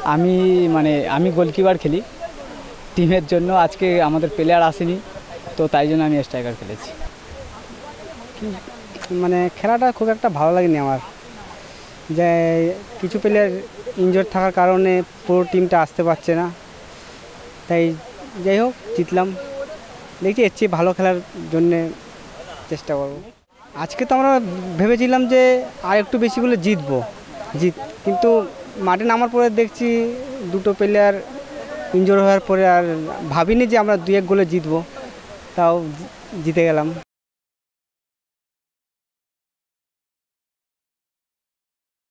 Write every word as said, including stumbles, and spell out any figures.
আমি মানে আমি গোলকিপার খেলি টিমের জন্য। আজকে আমাদের প্লেয়ার আসেনি, তো তাই জন্য আমি স্ট্রাইকার খেলেছি। মানে খেলাটা খুব একটা ভালো লাগেনি আমার, যে কিছু প্লেয়ার ইনজোর থাকার কারণে পুরো টিমটা আসতে পারছে না, তাই যাই হোক জিতলাম। দেখছি এর চেয়ে ভালো খেলার জন্যে চেষ্টা করব। আজকে তো আমরা ভেবেছিলাম যে আর একটু বেশি বলে জিতবো জিত কিন্তু মাঠে নামার পরে দেখছি দুটো প্লেয়ার ইনজোর হওয়ার পরে আর ভাবিনি যে আমরা দুই এক গোলে জিতবো, তাও জিতে গেলাম।